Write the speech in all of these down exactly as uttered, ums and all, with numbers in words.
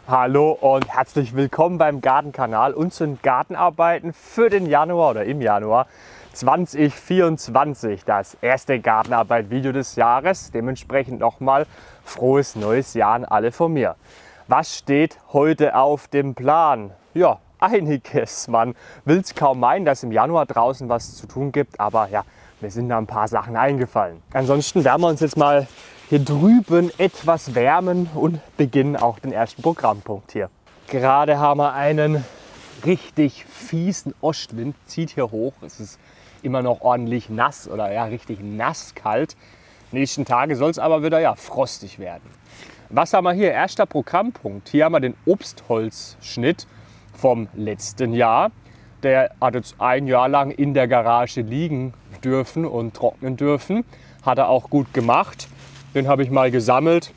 Hallo und herzlich willkommen beim Gartenkanal und zu den Gartenarbeiten für den Januar oder im Januar zwanzig vierundzwanzig. Das erste Gartenarbeit-Video des Jahres. Dementsprechend nochmal frohes neues Jahr an alle von mir. Was steht heute auf dem Plan? Ja, einiges. Man will es kaum meinen, dass im Januar draußen was zu tun gibt, aber ja, mir sind da ein paar Sachen eingefallen. Ansonsten werden wir uns jetzt mal hier drüben etwas wärmen und beginnen auch den ersten Programmpunkt hier. Gerade haben wir einen richtig fiesen Ostwind, zieht hier hoch. Es ist immer noch ordentlich nass oder ja richtig nass kalt. Nächsten Tage soll es aber wieder ja frostig werden. Was haben wir hier? Erster Programmpunkt. Hier haben wir den Obstholzschnitt vom letzten Jahr. Der hat jetzt ein Jahr lang in der Garage liegen dürfen und trocknen dürfen. Hat er auch gut gemacht. Den habe ich mal gesammelt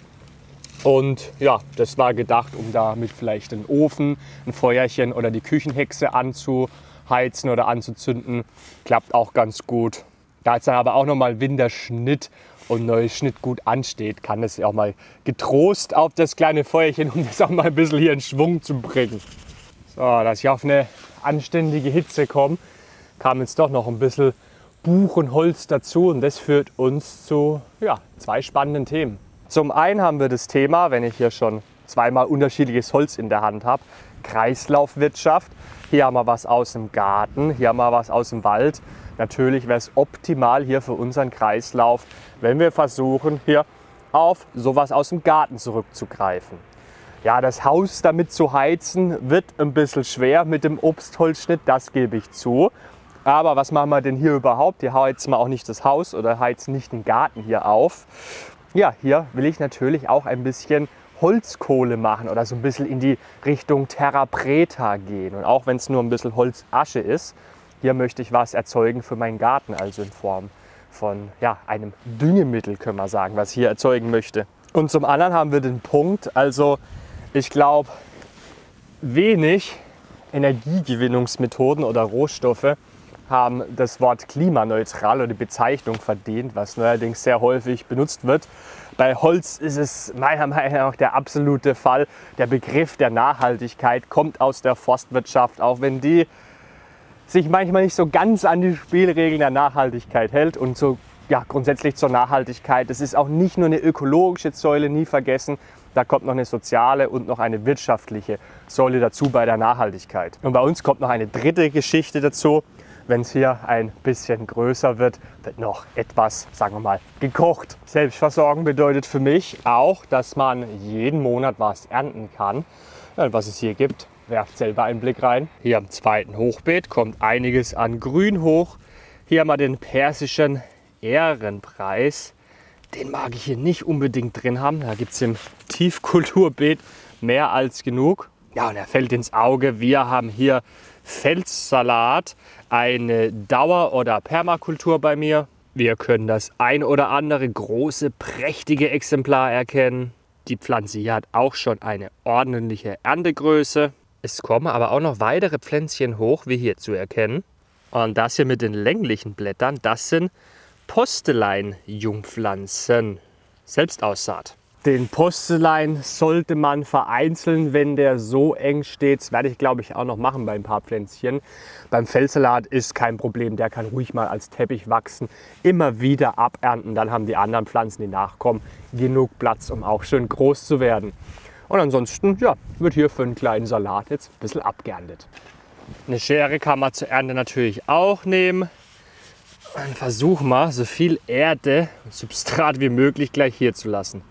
und ja, das war gedacht, um damit vielleicht einen Ofen, ein Feuerchen oder die Küchenhexe anzuheizen oder anzuzünden. Klappt auch ganz gut. Da jetzt dann aber auch nochmal Winterschnitt und neues Schnitt gut ansteht, kann das ja auch mal getrost auf das kleine Feuerchen, um das auch mal ein bisschen hier in Schwung zu bringen. So, dass ich auf eine anständige Hitze komme, kam jetzt doch noch ein bisschen Buchenholz dazu und das führt uns zu ja, zwei spannenden Themen. Zum einen haben wir das Thema, wenn ich hier schon zweimal unterschiedliches Holz in der Hand habe, Kreislaufwirtschaft. Hier haben wir was aus dem Garten, hier haben wir was aus dem Wald. Natürlich wäre es optimal hier für unseren Kreislauf, wenn wir versuchen, hier auf sowas aus dem Garten zurückzugreifen. Ja, das Haus damit zu heizen wird ein bisschen schwer mit dem Obstholzschnitt, das gebe ich zu. Aber was machen wir denn hier überhaupt? Hier heizen wir auch nicht das Haus oder heizen nicht den Garten hier auf. Ja, hier will ich natürlich auch ein bisschen Holzkohle machen oder so ein bisschen in die Richtung Terra Preta gehen. Und auch wenn es nur ein bisschen Holzasche ist, hier möchte ich was erzeugen für meinen Garten, also in Form von ja, einem Düngemittel, können wir sagen, was ich hier erzeugen möchte. Und zum anderen haben wir den Punkt, also ich glaube, wenig Energiegewinnungsmethoden oder Rohstoffe haben das Wort klimaneutral oder die Bezeichnung verdient, was neuerdings sehr häufig benutzt wird. Bei Holz ist es meiner Meinung nach der absolute Fall. Der Begriff der Nachhaltigkeit kommt aus der Forstwirtschaft, auch wenn die sich manchmal nicht so ganz an die Spielregeln der Nachhaltigkeit hält und so ja, grundsätzlich zur Nachhaltigkeit. Das ist auch nicht nur eine ökologische Säule, nie vergessen. Da kommt noch eine soziale und noch eine wirtschaftliche Säule dazu bei der Nachhaltigkeit. Und bei uns kommt noch eine dritte Geschichte dazu. Wenn es hier ein bisschen größer wird, wird noch etwas, sagen wir mal, gekocht. Selbstversorgen bedeutet für mich auch, dass man jeden Monat was ernten kann. Ja, was es hier gibt, werft selber einen Blick rein. Hier am zweiten Hochbeet kommt einiges an Grün hoch. Hier haben wir den persischen Ehrenpreis. Den mag ich hier nicht unbedingt drin haben. Da gibt es im Tiefkulturbeet mehr als genug. Ja, und er fällt ins Auge. Wir haben hier Feldsalat, eine Dauer- oder Permakultur bei mir. Wir können das ein oder andere große, prächtige Exemplar erkennen. Die Pflanze hier hat auch schon eine ordentliche Erntegröße. Es kommen aber auch noch weitere Pflänzchen hoch, wie hier zu erkennen. Und das hier mit den länglichen Blättern, das sind Postelein-Jungpflanzen, Selbstaussaat. Den Postelein sollte man vereinzeln, wenn der so eng steht. Das werde ich, glaube ich, auch noch machen bei ein paar Pflänzchen. Beim Feldsalat ist kein Problem, der kann ruhig mal als Teppich wachsen. Immer wieder abernten, dann haben die anderen Pflanzen, die nachkommen, genug Platz, um auch schön groß zu werden. Und ansonsten ja, wird hier für einen kleinen Salat jetzt ein bisschen abgeerntet. Eine Schere kann man zur Ernte natürlich auch nehmen. Dann versuchen wir, so viel Erde und Substrat wie möglich gleich hier zu lassen.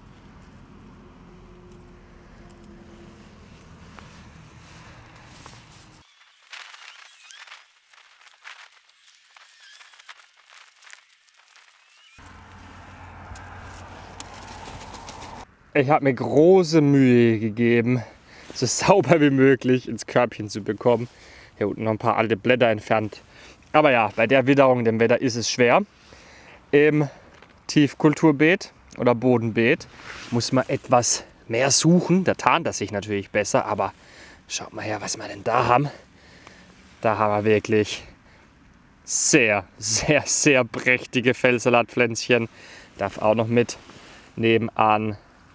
Ich habe mir große Mühe gegeben, so sauber wie möglich ins Körbchen zu bekommen. Hier unten noch ein paar alte Blätter entfernt. Aber ja, bei der Witterung, dem Wetter, ist es schwer. Im Tiefkulturbeet oder Bodenbeet muss man etwas mehr suchen. Da tarnt das sich natürlich besser, aber schaut mal her, was wir denn da haben. Da haben wir wirklich sehr, sehr, sehr prächtige Feldsalatpflänzchen. Darf auch noch mit nebenan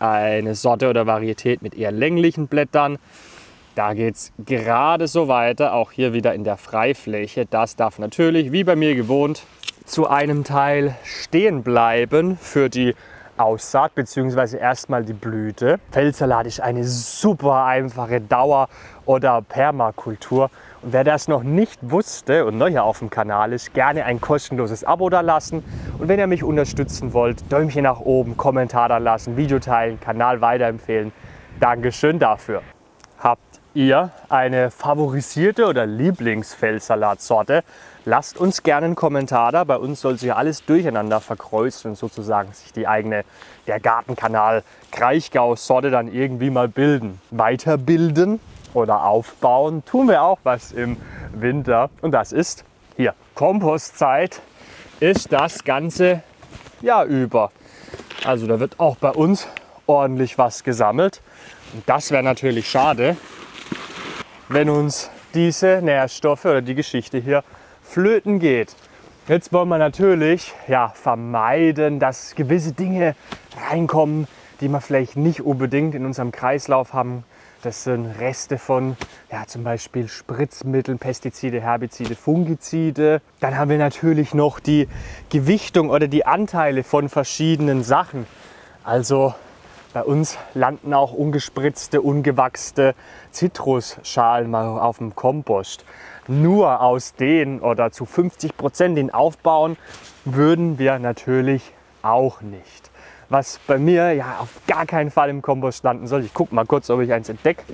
eine Sorte oder Varietät mit eher länglichen Blättern. Da geht es gerade so weiter, auch hier wieder in der Freifläche. Das darf natürlich, wie bei mir gewohnt, zu einem Teil stehen bleiben für die Aussaat bzw. erstmal die Blüte. Feldsalat ist eine super einfache Dauer- oder Permakultur. Und wer das noch nicht wusste und neu hier auf dem Kanal ist, gerne ein kostenloses Abo da lassen. Und wenn ihr mich unterstützen wollt, Däumchen nach oben, Kommentar da lassen, Video teilen, Kanal weiterempfehlen. Dankeschön dafür. Habt ihr eine favorisierte oder Lieblingsfeldsalatsorte? Lasst uns gerne einen Kommentar da. Bei uns soll sich alles durcheinander verkreuzen und sozusagen sich die eigene, der Gartenkanal Kraichgau-Sorte dann irgendwie mal bilden. Weiterbilden oder aufbauen tun wir auch was im Winter. Und das ist hier. Kompostzeit ist das ganze Jahr über. Also da wird auch bei uns ordentlich was gesammelt. Und das wäre natürlich schade, wenn uns diese Nährstoffe oder die Geschichte hier flöten geht. Jetzt wollen wir natürlich ja, vermeiden, dass gewisse Dinge reinkommen, die wir vielleicht nicht unbedingt in unserem Kreislauf haben. Das sind Reste von ja, zum Beispiel Spritzmitteln, Pestizide, Herbizide, Fungizide. Dann haben wir natürlich noch die Gewichtung oder die Anteile von verschiedenen Sachen. Also bei uns landen auch ungespritzte, ungewachste Zitrusschalen mal auf dem Kompost. Nur aus denen oder zu fünfzig Prozent den aufbauen würden wir natürlich auch nicht. Was bei mir ja auf gar keinen Fall im Kompost landen soll. Ich gucke mal kurz, ob ich eins entdecke.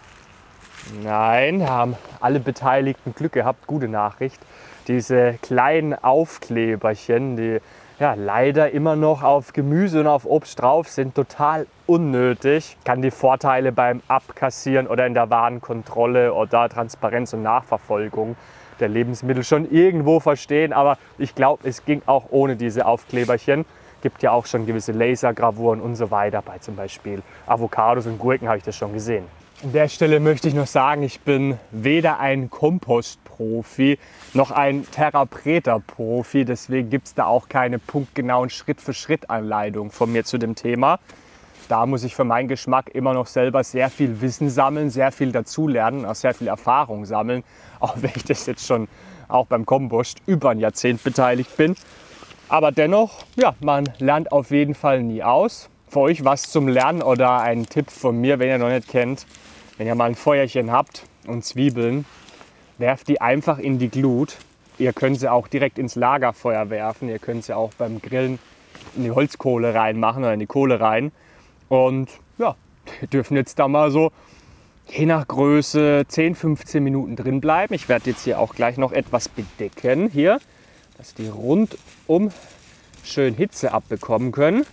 Nein, haben alle Beteiligten Glück gehabt. Gute Nachricht. Diese kleinen Aufkleberchen, die ja, leider immer noch auf Gemüse und auf Obst drauf sind, total unnötig. Kann die Vorteile beim Abkassieren oder in der Warenkontrolle oder Transparenz und Nachverfolgung der Lebensmittel schon irgendwo verstehen, aber ich glaube, es ging auch ohne diese Aufkleberchen. Gibt ja auch schon gewisse Lasergravuren und so weiter. Bei zum Beispiel Avocados und Gurken habe ich das schon gesehen. An der Stelle möchte ich noch sagen, ich bin weder ein Kompostprofi noch ein Terra-Preta-Profi. Deswegen gibt es da auch keine punktgenauen Schritt-für-Schritt-Anleitung von mir zu dem Thema. Da muss ich für meinen Geschmack immer noch selber sehr viel Wissen sammeln, sehr viel dazulernen, auch sehr viel Erfahrung sammeln. Auch wenn ich das jetzt schon auch beim Kompost über ein Jahrzehnt beteiligt bin. Aber dennoch, ja, man lernt auf jeden Fall nie aus. Für euch was zum Lernen oder ein Tipp von mir, wenn ihr noch nicht kennt. Wenn ihr mal ein Feuerchen habt und Zwiebeln, werft die einfach in die Glut. Ihr könnt sie auch direkt ins Lagerfeuer werfen. Ihr könnt sie auch beim Grillen in die Holzkohle reinmachen oder in die Kohle rein. Und ja, die dürfen jetzt da mal so je nach Größe zehn, fünfzehn Minuten drin bleiben. Ich werde jetzt hier auch gleich noch etwas bedecken hier, dass die rundum schön Hitze abbekommen können.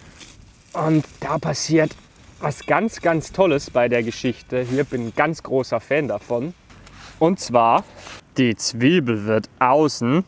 Und da passiert was ganz, ganz Tolles bei der Geschichte. Hier bin ein ganz großer Fan davon. Und zwar, die Zwiebel wird außen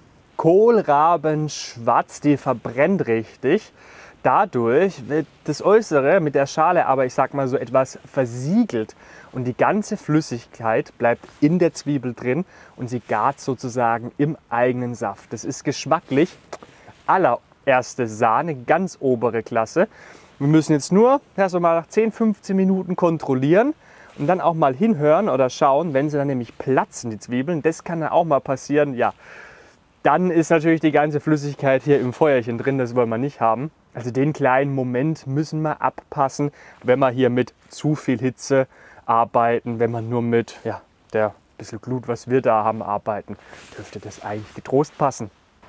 kohlrabenschwarz, die verbrennt richtig. Dadurch wird das Äußere mit der Schale aber, ich sag mal so, etwas versiegelt. Und die ganze Flüssigkeit bleibt in der Zwiebel drin und sie gart sozusagen im eigenen Saft. Das ist geschmacklich allererste Sahne, ganz obere Klasse. Wir müssen jetzt nur ja, so mal nach zehn, fünfzehn Minuten kontrollieren und dann auch mal hinhören oder schauen, wenn sie dann nämlich platzen, die Zwiebeln. Das kann dann auch mal passieren. Ja, dann ist natürlich die ganze Flüssigkeit hier im Feuerchen drin, das wollen wir nicht haben. Also den kleinen Moment müssen wir abpassen, wenn wir hier mit zu viel Hitze arbeiten. Wenn wir nur mit ja, der bisschen Glut, was wir da haben, arbeiten, dürfte das eigentlich getrost passen.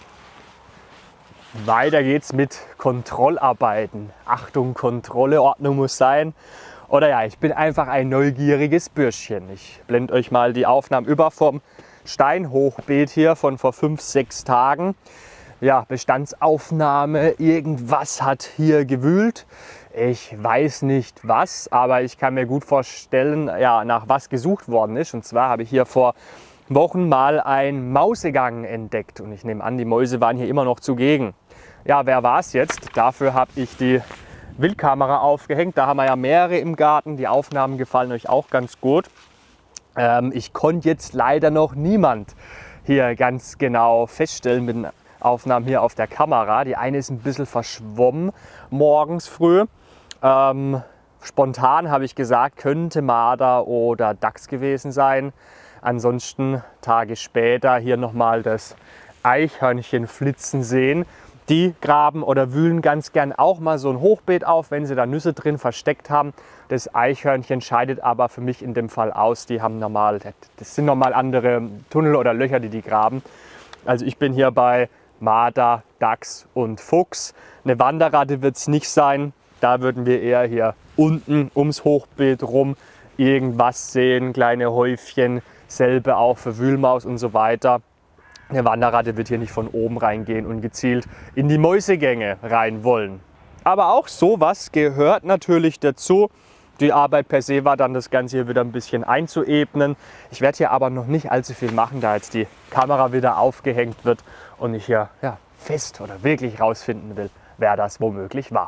Weiter geht's mit Kontrollarbeiten. Achtung, Kontrolle, Ordnung muss sein. Oder ja, ich bin einfach ein neugieriges Bürschchen. Ich blende euch mal die Aufnahmen über vom Steinhochbeet hier von vor fünf, sechs Tagen. Ja, Bestandsaufnahme, irgendwas hat hier gewühlt. Ich weiß nicht was, aber ich kann mir gut vorstellen, ja, nach was gesucht worden ist. Und zwar habe ich hier vor Wochen mal einen Mausegang entdeckt. Und ich nehme an, die Mäuse waren hier immer noch zugegen. Ja, wer war es jetzt? Dafür habe ich die Wildkamera aufgehängt. Da haben wir ja mehrere im Garten. Die Aufnahmen gefallen euch auch ganz gut. Ähm, ich konnte jetzt leider noch niemand hier ganz genau feststellen mit den Aufnahmen hier auf der Kamera. Die eine ist ein bisschen verschwommen morgens früh. Ähm, spontan habe ich gesagt, könnte Marder oder Dachs gewesen sein. Ansonsten Tage später hier nochmal das Eichhörnchen flitzen sehen. Die graben oder wühlen ganz gern auch mal so ein Hochbeet auf, wenn sie da Nüsse drin versteckt haben. Das Eichhörnchen scheidet aber für mich in dem Fall aus. Die haben normal, das sind normal andere Tunnel oder Löcher, die die graben. Also ich bin hier bei Marder, Dachs und Fuchs. Eine Wanderratte wird es nicht sein. Da würden wir eher hier unten ums Hochbeet rum irgendwas sehen, kleine Häufchen, selbe auch für Wühlmaus und so weiter. Eine Wanderratte wird hier nicht von oben reingehen und gezielt in die Mäusegänge rein wollen. Aber auch sowas gehört natürlich dazu. Die Arbeit per se war dann, das Ganze hier wieder ein bisschen einzuebnen. Ich werde hier aber noch nicht allzu viel machen, da jetzt die Kamera wieder aufgehängt wird und ich hier ja, fest oder wirklich rausfinden will, wer das womöglich war.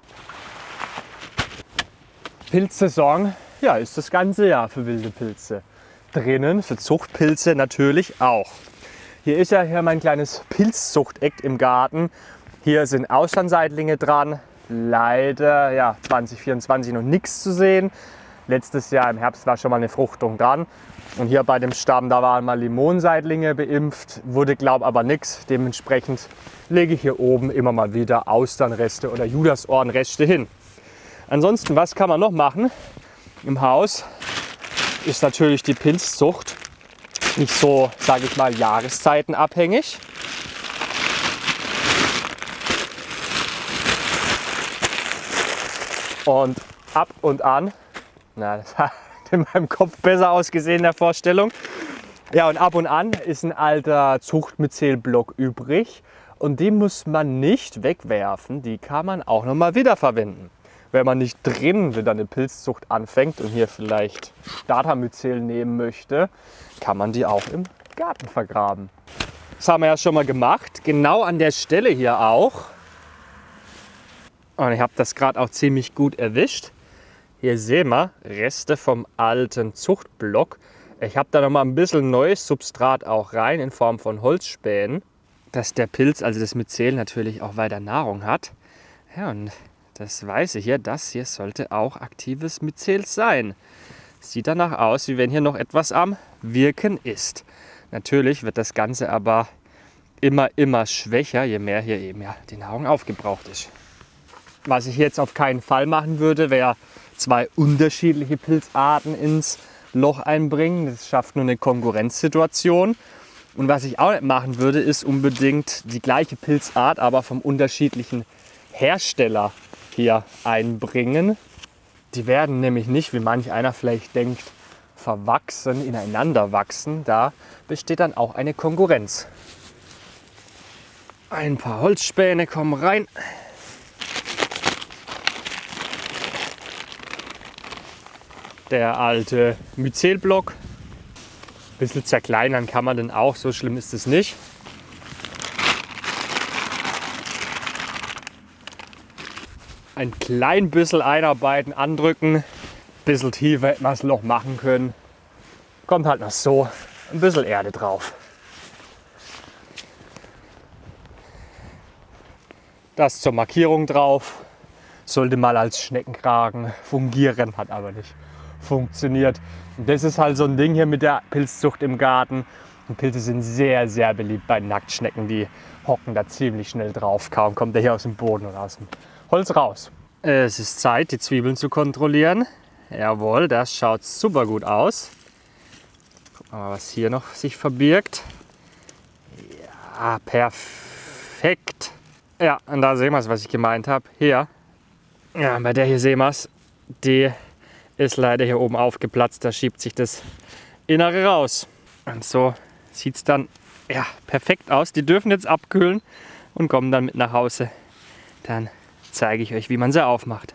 Pilzsaison, ja, ist das ganze Jahr für wilde Pilze. Drinnen für Zuchtpilze natürlich auch. Hier ist ja hier mein kleines Pilzzuchteck im Garten. Hier sind Austernseitlinge dran. Leider ja, zwanzig vierundzwanzig noch nichts zu sehen. Letztes Jahr im Herbst war schon mal eine Fruchtung dran. Und hier bei dem Stamm, da waren mal Limonenseitlinge beimpft, wurde glaub aber nichts. Dementsprechend lege ich hier oben immer mal wieder Austernreste oder Judasohrenreste hin. Ansonsten, was kann man noch machen im Haus, ist natürlich die Pilzzucht. Nicht so, sage ich mal, jahreszeitenabhängig. Und ab und an, na, das hat in meinem Kopf besser ausgesehen in der Vorstellung. Ja, und ab und an ist ein alter Zuchtmyzelblock übrig und die muss man nicht wegwerfen, die kann man auch noch mal wiederverwenden. Wenn man nicht drin wieder eine Pilzzucht anfängt und hier vielleicht Startermyzel nehmen möchte, kann man die auch im Garten vergraben. Das haben wir ja schon mal gemacht, genau an der Stelle hier auch. Und ich habe das gerade auch ziemlich gut erwischt. Hier sehen wir Reste vom alten Zuchtblock. Ich habe da noch mal ein bisschen neues Substrat auch rein in Form von Holzspänen, dass der Pilz, also das Myzel, natürlich auch weiter Nahrung hat. Ja, und das weiß ich hier, das hier sollte auch aktives Myzel sein. Sieht danach aus, wie wenn hier noch etwas am Wirken ist. Natürlich wird das Ganze aber immer, immer schwächer, je mehr hier eben ja die Nahrung aufgebraucht ist. Was ich jetzt auf keinen Fall machen würde, wäre zwei unterschiedliche Pilzarten ins Loch einbringen. Das schafft nur eine Konkurrenzsituation. Und was ich auch nicht machen würde, ist unbedingt die gleiche Pilzart, aber vom unterschiedlichen Hersteller hier einbringen. Die werden nämlich nicht, wie manch einer vielleicht denkt, verwachsen, ineinander wachsen. Da besteht dann auch eine Konkurrenz. Ein paar Holzspäne kommen rein. Der alte Myzelblock. Ein bisschen zerkleinern kann man den auch, so schlimm ist es nicht. Ein klein bisschen einarbeiten, andrücken, ein bisschen tiefer hätte man das Loch machen können. Kommt halt noch so, ein bisschen Erde drauf. Das zur Markierung drauf, sollte mal als Schneckenkragen fungieren, hat aber nicht funktioniert. Und das ist halt so ein Ding hier mit der Pilzzucht im Garten. Und Pilze sind sehr, sehr beliebt bei Nacktschnecken, die hocken da ziemlich schnell drauf. Kaum kommt der hier aus dem Boden oder aus dem Holz raus. Es ist Zeit, die Zwiebeln zu kontrollieren. Jawohl, das schaut super gut aus. Gucken wir mal, was hier noch sich verbirgt. Ja, perfekt. Ja, und da sehen wir es, was ich gemeint habe. Hier, ja, bei der hier sehen wir es. Die ist leider hier oben aufgeplatzt. Da schiebt sich das Innere raus. Und so sieht es dann ja, perfekt aus. Die dürfen jetzt abkühlen und kommen dann mit nach Hause. Dann zeige ich euch, wie man sie aufmacht.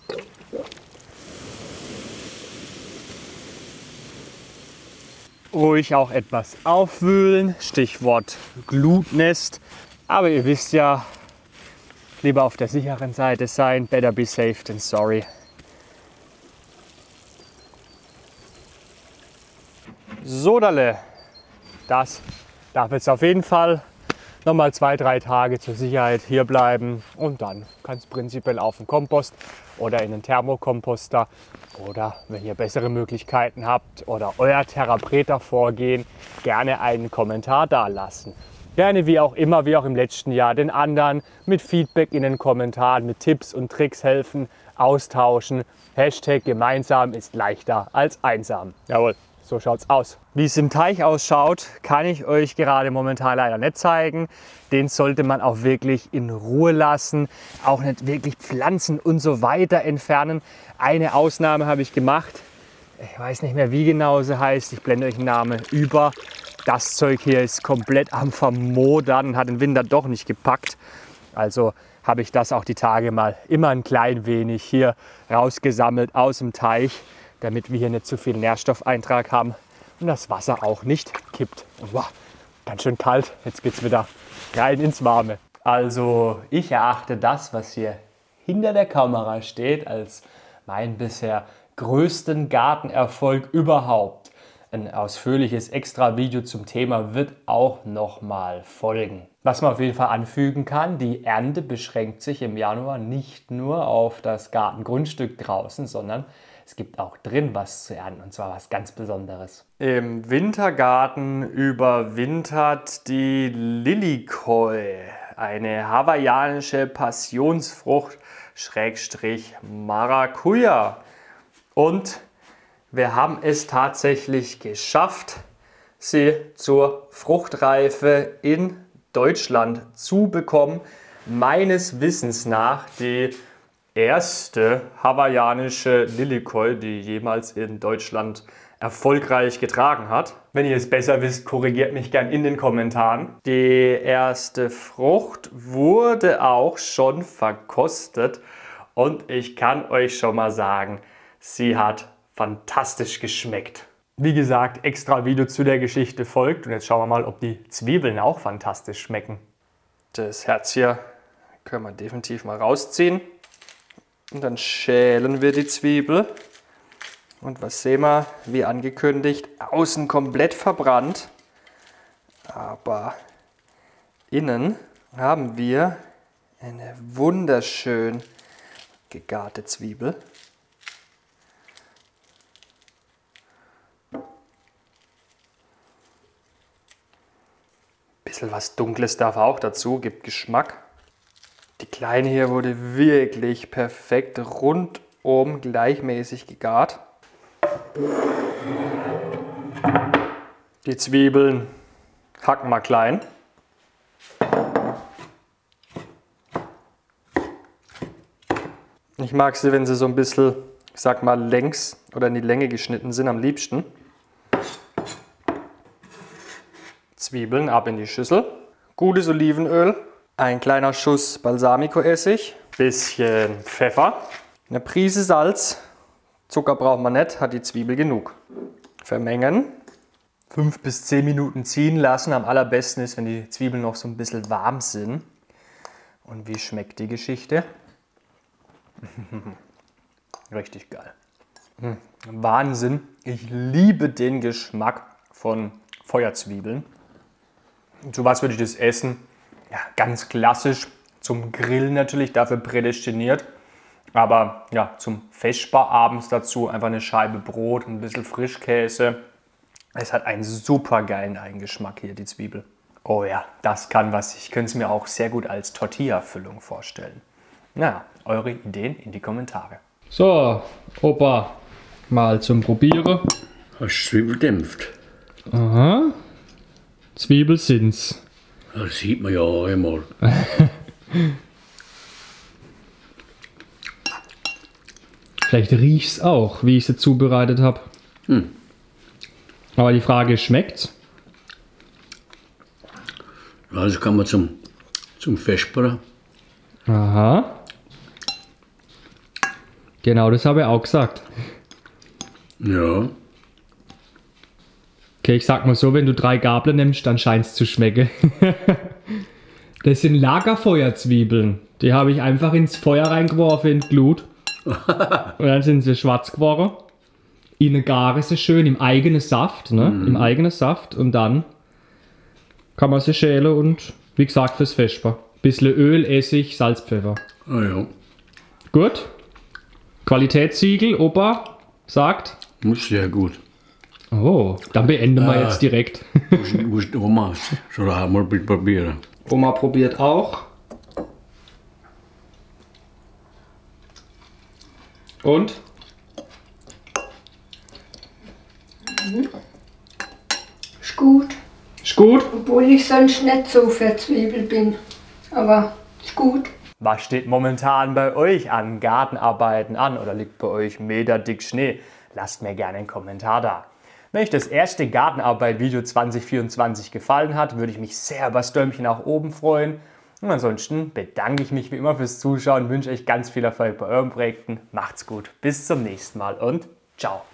Ruhig auch etwas aufwühlen, Stichwort Glutnest. Aber ihr wisst ja, lieber auf der sicheren Seite sein. Better be safe than sorry. Sodale, das darf jetzt auf jeden Fall noch mal zwei, drei Tage zur Sicherheit hier bleiben und dann kann es prinzipiell auf den Kompost oder in einen Thermokomposter. Oder wenn ihr bessere Möglichkeiten habt oder euer Therapreta-Vorgehen, gerne einen Kommentar dalassen. Gerne wie auch immer, wie auch im letzten Jahr, den anderen mit Feedback in den Kommentaren, mit Tipps und Tricks helfen, austauschen. Hashtag gemeinsam ist leichter als einsam. Jawohl, so schaut's aus. Wie es im Teich ausschaut, kann ich euch gerade momentan leider nicht zeigen. Den sollte man auch wirklich in Ruhe lassen, auch nicht wirklich Pflanzen und so weiter entfernen. Eine Ausnahme habe ich gemacht. Ich weiß nicht mehr, wie genau sie heißt. Ich blende euch den Namen über. Das Zeug hier ist komplett am Vermodern und hat den Winter doch nicht gepackt. Also habe ich das auch die Tage mal immer ein klein wenig hier rausgesammelt aus dem Teich, damit wir hier nicht zu viel Nährstoffeintrag haben und das Wasser auch nicht kippt. Und wow, ganz schön kalt. Jetzt geht es wieder rein ins Warme. Also ich erachte das, was hier hinter der Kamera steht, als meinen bisher größten Gartenerfolg überhaupt. Ein ausführliches Extra-Video zum Thema wird auch noch mal folgen. Was man auf jeden Fall anfügen kann, die Ernte beschränkt sich im Januar nicht nur auf das Gartengrundstück draußen, sondern es gibt auch drin was zu ernten, und zwar was ganz Besonderes. Im Wintergarten überwintert die Lilikoi, eine hawaiianische Passionsfrucht, Schrägstrich Maracuja. Und wir haben es tatsächlich geschafft, sie zur Fruchtreife in Deutschland zu bekommen. Meines Wissens nach die erste hawaiianische Lilikoi, die jemals in Deutschland erfolgreich getragen hat. Wenn ihr es besser wisst, korrigiert mich gern in den Kommentaren. Die erste Frucht wurde auch schon verkostet und ich kann euch schon mal sagen, sie hat fantastisch geschmeckt. Wie gesagt, extra Video zu der Geschichte folgt und jetzt schauen wir mal, ob die Zwiebeln auch fantastisch schmecken. Das Herz hier können wir definitiv mal rausziehen und dann schälen wir die Zwiebel. Und was sehen wir? Wie angekündigt, außen komplett verbrannt, aber innen haben wir eine wunderschön gegarte Zwiebel. Bisschen was Dunkles darf auch dazu, gibt Geschmack. Die kleine hier wurde wirklich perfekt rundum gleichmäßig gegart. Die Zwiebeln hacken wir klein. Ich mag sie, wenn sie so ein bisschen, ich sag mal, längs oder in die Länge geschnitten sind, am liebsten. Zwiebeln ab in die Schüssel, gutes Olivenöl, ein kleiner Schuss Balsamico-Essig, bisschen Pfeffer, eine Prise Salz, Zucker braucht man nicht, hat die Zwiebel genug. Vermengen, fünf bis zehn Minuten ziehen lassen. Am allerbesten ist, wenn die Zwiebeln noch so ein bisschen warm sind. Und wie schmeckt die Geschichte? Richtig geil. Wahnsinn, ich liebe den Geschmack von Feuerzwiebeln. Zu was würde ich das essen? Ja, ganz klassisch, zum Grillen natürlich, dafür prädestiniert. Aber ja, zum Vesper abends dazu einfach eine Scheibe Brot, ein bisschen Frischkäse. Es hat einen super geilen Eigengeschmack hier, die Zwiebel. Oh ja, das kann was. Ich könnte es mir auch sehr gut als Tortilla-Füllung vorstellen. Na, eure Ideen in die Kommentare. So, Opa, mal zum Probieren. Hast Zwiebel dämpft. Aha. Zwiebel sind's. Das sieht man ja auch einmal. Vielleicht riecht's auch, wie ich sie zubereitet habe. Hm. Aber die Frage ist, schmeckt's? Ja, das kann man zum, zum Vesper. Aha. Genau, das habe ich auch gesagt. Ja. Okay, ich sag mal so, wenn du drei Gabeln nimmst, dann scheint es zu schmecken. Das sind Lagerfeuerzwiebeln. Die habe ich einfach ins Feuer reingeworfen, in die Glut. Und dann sind sie schwarz geworden. Innen garen sie schön im eigenen Saft, ne? Mhm. Im eigenen Saft. Und dann kann man sie schälen und, wie gesagt, fürs Vesper. Bisschen Öl, Essig, Salz, Pfeffer. Ah ja. Gut? Qualitätssiegel, Opa sagt. Muss sehr gut. Oh, dann beenden wir jetzt direkt. Muss, muss Oma schon mal probieren. Oma probiert auch. Und? Mhm. Ist gut. Ist gut? Obwohl ich sonst nicht so für Zwiebel bin. Aber ist gut. Was steht momentan bei euch an Gartenarbeiten an oder liegt bei euch meterdick Schnee? Lasst mir gerne einen Kommentar da. Wenn euch das erste Gartenarbeit-Video zwanzig vierundzwanzig gefallen hat, würde ich mich sehr über das Däumchen nach oben freuen. Und ansonsten bedanke ich mich wie immer fürs Zuschauen, wünsche euch ganz viel Erfolg bei euren Projekten. Macht's gut, bis zum nächsten Mal und ciao.